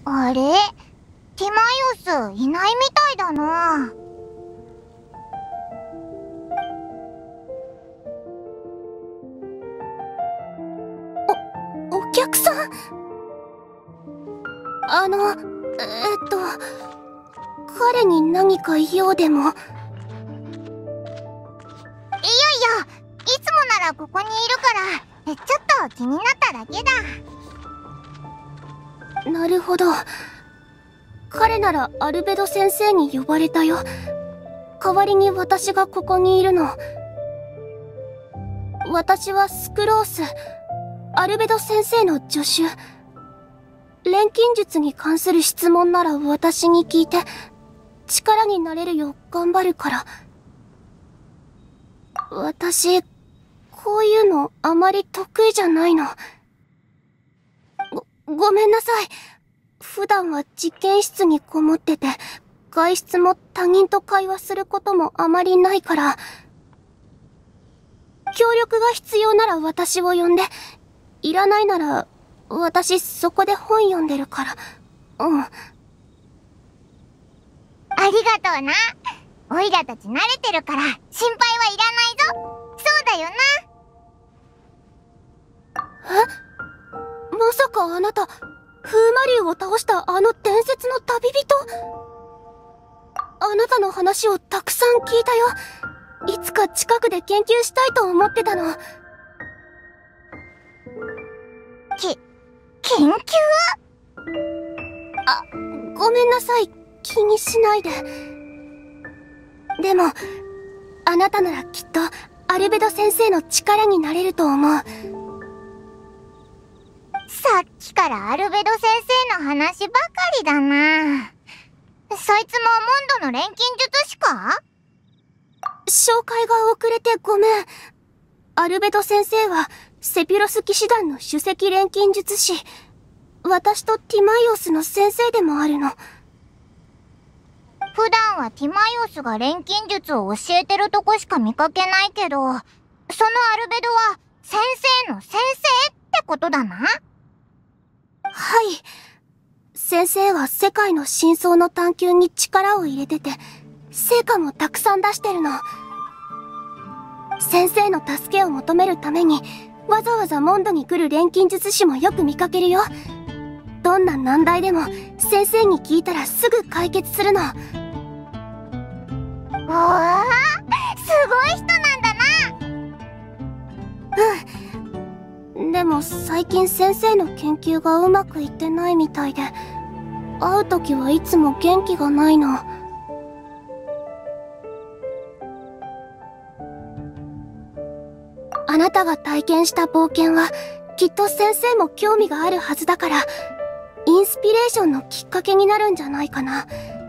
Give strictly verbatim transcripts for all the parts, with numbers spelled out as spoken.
あれ？ティマイオスいないみたいだな。 お、お客さん？あの、えー、っと、彼に何か用でも？いやいや、 いつもならここにいるから、ちょっと気になっただけだ。 なるほど。彼ならアルベド先生に呼ばれたよ。代わりに私がここにいるの。私はスクロース、アルベド先生の助手。錬金術に関する質問なら私に聞いて、力になれるよう頑張るから。私、こういうのあまり得意じゃないの。ご、ごめんなさい。普段は実験室にこもってて、外出も他人と会話することもあまりないから、協力が必要なら私を呼んで、いらないなら、私そこで本読んでるから。うん。ありがとうな。オイラたち慣れてるから心配はいらないぞ。そうだよな。え？まさかあなた、風魔竜を倒したあの伝説の旅人？あなたの話をたくさん聞いたよ。いつか近くで研究したいと思ってたの。 き、研究？ あ、ごめんなさい。気にしないで。でも、あなたならきっとアルベド先生の力になれると思う。 さっきからアルベド先生の話ばかりだな。そいつもモンドの錬金術師か？ 紹介が遅れてごめん。アルベド先生はセピュロス騎士団の首席錬金術師。私とティマイオスの先生でもあるの。 普段はティマイオスが錬金術を教えてるとこしか見かけないけど、そのアルベドは先生の先生ってことだな。 はい。先生は世界の真相の探求に力を入れてて、成果もたくさん出してるの。先生の助けを求めるために、わざわざモンドに来る錬金術師もよく見かけるよ。どんな難題でも先生に聞いたらすぐ解決するの。 おー、すごい人なんだな。うん。でも最近先生の研究がうまくいってないみたいで、会うときはいつも元気がないの。あなたが体験した冒険はきっと先生も興味があるはずだから、インスピレーションのきっかけになるんじゃないかな。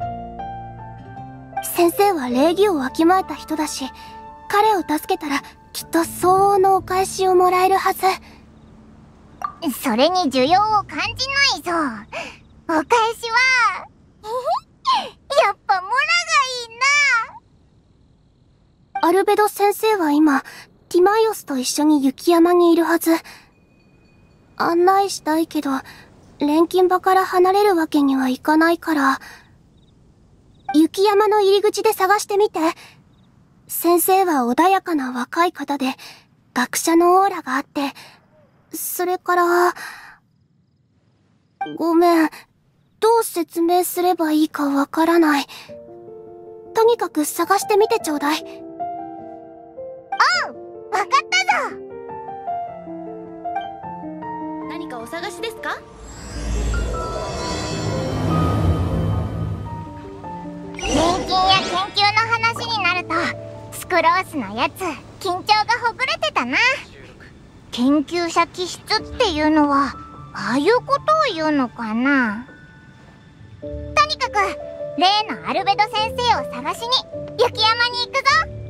先生は礼儀をわきまえた人だし、彼を助けたらきっと相応のお返しをもらえるはず。 それに需要を感じないぞ。お返しはやっぱモラがいいな。アルベド先生は今ティマイオスと一緒に雪山にいるはず。案内したいけど錬金場から離れるわけにはいかないから、雪山の入り口で探してみて。先生は穏やかな若い方で、学者のオーラがあって、それから、ごめん、どう説明すればいいかわからない。とにかく探してみてちょうだい。 おう、わかったぞ。 何かお探しですか？ 錬金や研究の話になると、スクロースのやつ緊張がほぐれてたな。研究者気質っていうのはああいうことを言うのかな。とにかく例のアルベド先生を探しに雪山に行くぞ。